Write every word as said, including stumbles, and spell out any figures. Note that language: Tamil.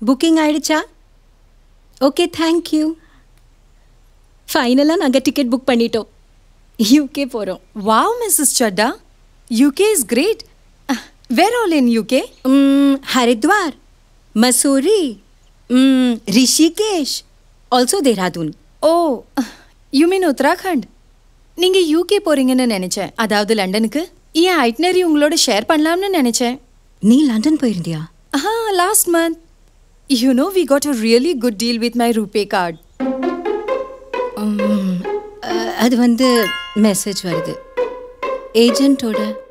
புக்கிங் ஆயிடுச்சா? Okay, thank you. ஃபைனலாக நாங்கள் டிக்கெட் புக் பண்ணிட்டோம். யூகே போகிறோம். Wow Mrs Chadha, UK is great. Where all in UK? Haridwar, Mussoorie, Rishikesh, also Dehradun. Oh, you mean Uttarakhand. நீங்கள் யூகே போகிறீங்கன்னு நினச்சேன், அதாவது லண்டனுக்கு. என் ஐட்னரி உங்களோட ஷேர் பண்ணலாம்னு நினச்சேன். நீ லண்டன் போயிருந்தியா? ஆ, last month. You know we got a really good deal with my RuPay card. அது வந்து மெசேஜ் வருது ஏஜென்ட்டோட.